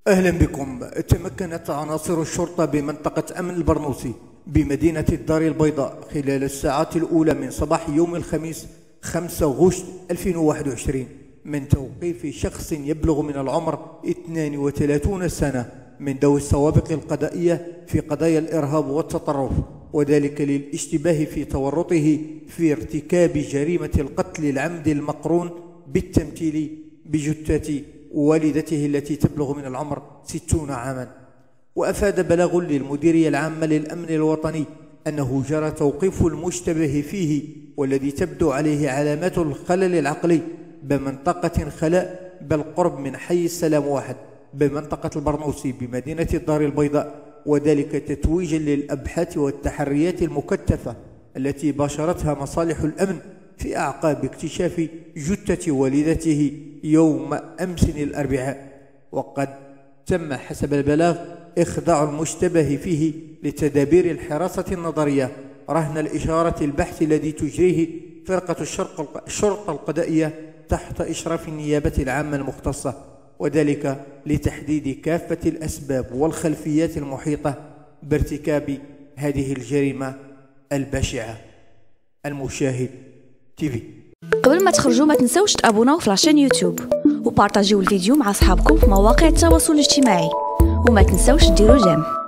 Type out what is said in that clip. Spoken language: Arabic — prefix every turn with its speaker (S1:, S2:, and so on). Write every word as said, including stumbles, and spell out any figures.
S1: أهلا بكم. تمكنت عناصر الشرطة بمنطقة أمن البرنوسي بمدينة الدار البيضاء خلال الساعات الأولى من صباح يوم الخميس خمسة غشت ألفين وواحد وعشرين من توقيف شخص يبلغ من العمر اثنين وثلاثين سنة من ذوي السوابق القضائية في قضايا الإرهاب والتطرف، وذلك للاشتباه في تورطه في ارتكاب جريمة القتل العمد المقرون بالتمثيل بجثة والدته التي تبلغ من العمر ستين عاما. وأفاد بلاغ للمديرية العامة للأمن الوطني أنه جرى توقيف المشتبه فيه والذي تبدو عليه علامات الخلل العقلي بمنطقة خلاء بالقرب من حي السلام واحد بمنطقة البرنوسي بمدينة الدار البيضاء، وذلك تتويجا للأبحاث والتحريات المكثفة التي باشرتها مصالح الأمن في أعقاب اكتشاف جثة والدته يوم أمس الأربعاء. وقد تم حسب البلاغ إخضاع المشتبه فيه لتدابير الحراسة النظرية رهن الإشارة البحث الذي تجريه فرقة الشرطة القضائية تحت إشراف النيابة العامة المختصة، وذلك لتحديد كافة الأسباب والخلفيات المحيطة بارتكاب هذه الجريمة البشعة. المشاهد تيفي.
S2: قبل ما تخرجوا ما تنسوش تابوناو في لاشين يوتيوب وبارطاجيو الفيديو مع اصحابكم في مواقع التواصل الاجتماعي، وما تنسوش ديروا جيم.